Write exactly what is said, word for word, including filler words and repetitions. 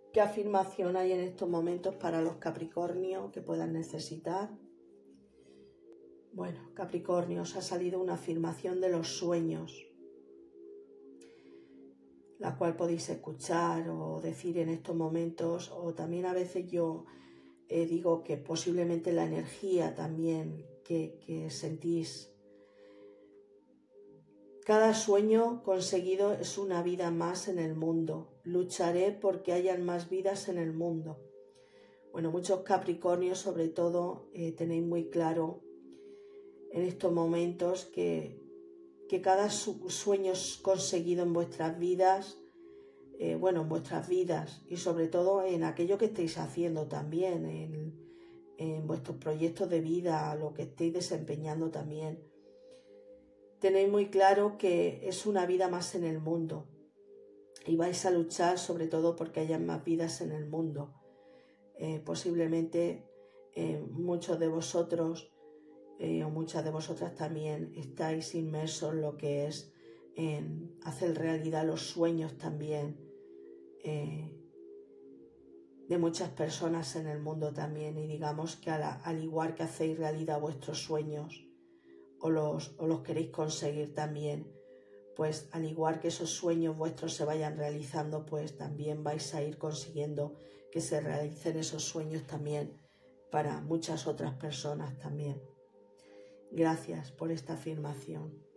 ¿Qué afirmación hay en estos momentos para los Capricornios que puedan necesitar? Bueno, Capricornio, os ha salido una afirmación de los sueños, la cual podéis escuchar o decir en estos momentos, o también a veces yo eh, digo que posiblemente la energía también que, que sentís. Cada sueño conseguido es una vida más en el mundo. Lucharé porque hayan más vidas en el mundo. Bueno, muchos Capricornios sobre todo eh, tenéis muy claro en estos momentos que, que cada su sueño conseguido en vuestras vidas, eh, bueno, en vuestras vidas y sobre todo en aquello que estéis haciendo también, en, en vuestros proyectos de vida, lo que estéis desempeñando también. Tenéis muy claro que es una vida más en el mundo y vais a luchar sobre todo porque haya más vidas en el mundo. Eh, posiblemente eh, muchos de vosotros eh, o muchas de vosotras también estáis inmersos en lo que es en hacer realidad los sueños también eh, de muchas personas en el mundo también, y digamos que a la, al igual que hacéis realidad vuestros sueños o los, o los queréis conseguir también, pues al igual que esos sueños vuestros se vayan realizando, pues también vais a ir consiguiendo que se realicen esos sueños también para muchas otras personas también. Gracias por esta afirmación.